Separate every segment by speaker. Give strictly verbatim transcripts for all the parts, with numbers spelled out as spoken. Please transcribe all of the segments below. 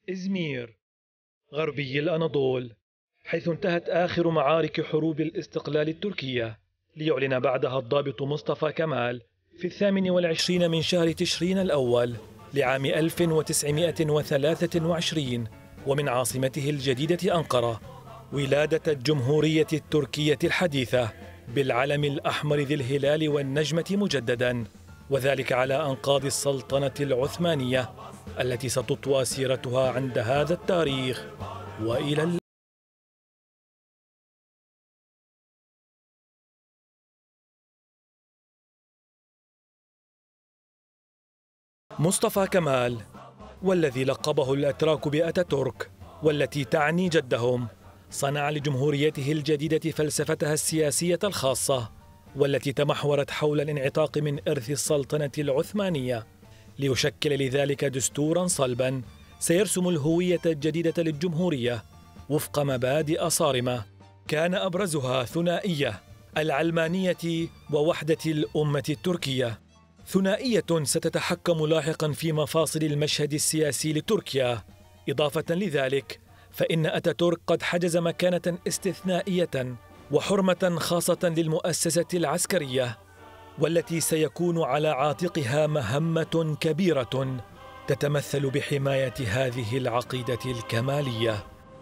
Speaker 1: إزمير غربي الأناضول، حيث انتهت آخر معارك حروب الاستقلال التركية، ليعلن بعدها الضابط مصطفى كمال في الثامن والعشرين من شهر تشرين الأول لعام ألف وتسعمائة وثلاثة وعشرين ومن عاصمته الجديدة أنقرة ولادة الجمهورية التركية الحديثة بالعلم الأحمر ذي الهلال والنجمة مجددا، وذلك على أنقاض السلطنة العثمانية التي ستطوى سيرتها عند هذا التاريخ وإلى ال... مصطفى كمال، والذي لقبه الأتراك بأتاتورك والتي تعني جدهم، صنع لجمهوريته الجديدة فلسفتها السياسية الخاصة والتي تمحورت حول الانعتاق من إرث السلطنة العثمانية، ليشكل لذلك دستوراً صلباً سيرسم الهوية الجديدة للجمهورية وفق مبادئ صارمة كان أبرزها ثنائية العلمانية ووحدة الأمة التركية، ثنائية ستتحكم لاحقاً في مفاصل المشهد السياسي لتركيا. إضافة لذلك فإن أتاتورك قد حجز مكانة استثنائية وحرمة خاصة للمؤسسة العسكرية، والتي سيكون على عاتقها مهمة كبيرة تتمثل بحماية هذه العقيدة الكمالية.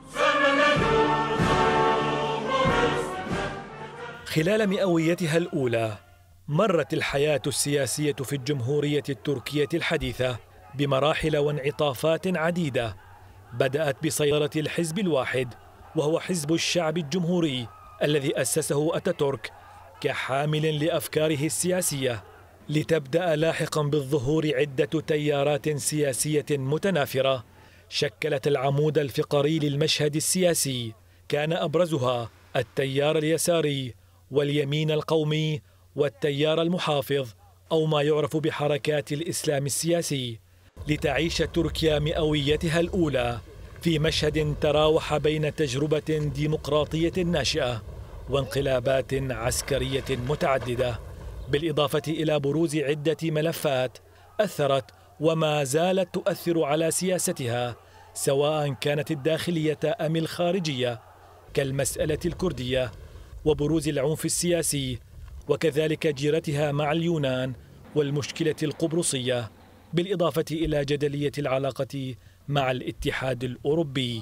Speaker 1: خلال مئويتها الأولى مرت الحياة السياسية في الجمهورية التركية الحديثة بمراحل وانعطافات عديدة، بدأت بسيطرة الحزب الواحد وهو حزب الشعب الجمهوري الذي أسسه أتاتورك كحامل لأفكاره السياسية، لتبدأ لاحقا بالظهور عدة تيارات سياسية متنافرة شكلت العمود الفقري للمشهد السياسي، كان أبرزها التيار اليساري واليمين القومي والتيار المحافظ أو ما يعرف بحركات الإسلام السياسي، لتعيش تركيا مئويتها الأولى في مشهد تراوح بين تجربة ديمقراطية ناشئة وانقلابات عسكرية متعددة، بالإضافة إلى بروز عدة ملفات أثرت وما زالت تؤثر على سياستها سواء كانت الداخلية أم الخارجية، كالمسألة الكردية وبروز العنف السياسي، وكذلك جيرتها مع اليونان والمشكلة القبرصية، بالإضافة إلى جدلية العلاقة مع الاتحاد الأوروبي.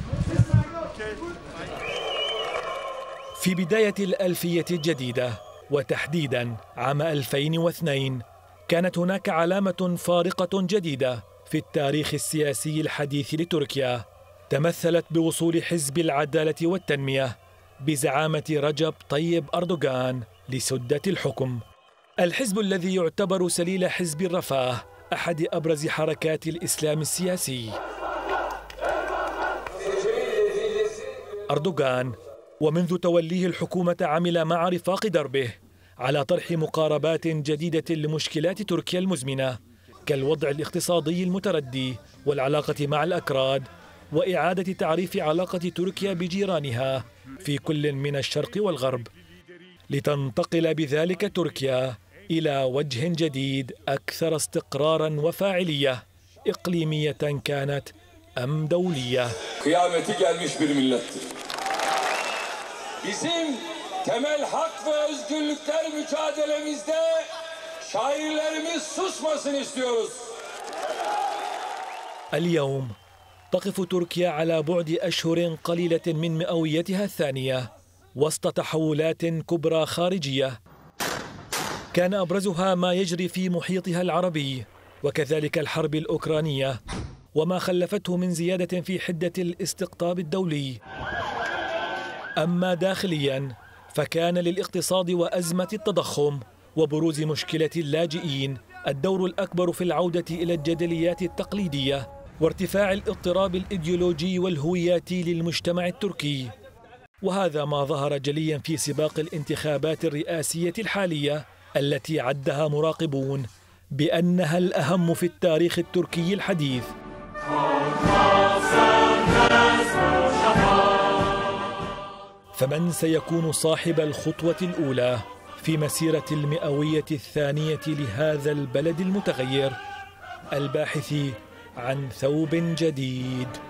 Speaker 1: في بداية الألفية الجديدة وتحديداً عام ألفين واثنين كانت هناك علامة فارقة جديدة في التاريخ السياسي الحديث لتركيا، تمثلت بوصول حزب العدالة والتنمية بزعامة رجب طيب أردوغان لسدة الحكم، الحزب الذي يعتبر سليل حزب الرفاه أحد أبرز حركات الإسلام السياسي. أردوغان ومنذ توليه الحكومة عمل مع رفاق دربه على طرح مقاربات جديدة لمشكلات تركيا المزمنة كالوضع الاقتصادي المتردي والعلاقة مع الأكراد، وإعادة تعريف علاقة تركيا بجيرانها في كل من الشرق والغرب، لتنتقل بذلك تركيا إلى وجه جديد أكثر استقراراً وفاعلية إقليمية كانت أم دولية.
Speaker 2: Kıyameti gelmiş bir millettir. Bizim temel hak ve özgürlükler mücadelemizde şairlerimiz susmasın istiyoruz.
Speaker 1: اليوم تقف تركيا على بعد أشهر قليلة من مئويتها الثانية وسط تحولات كبرى خارجية كان أبرزها ما يجري في محيطها العربي وكذلك الحرب الأوكرانية وما خلفته من زيادة في حدة الاستقطاب الدولي. أما داخلياً فكان للاقتصاد وأزمة التضخم وبروز مشكلة اللاجئين الدور الأكبر في العودة إلى الجدليات التقليدية وارتفاع الاضطراب الإيديولوجي والهوياتي للمجتمع التركي، وهذا ما ظهر جلياً في سباق الانتخابات الرئاسية الحالية التي عدها مراقبون بأنها الأهم في التاريخ التركي الحديث. فمن سيكون صاحب الخطوة الأولى في مسيرة المئوية الثانية لهذا البلد المتغير؟ الباحث عن ثوب جديد.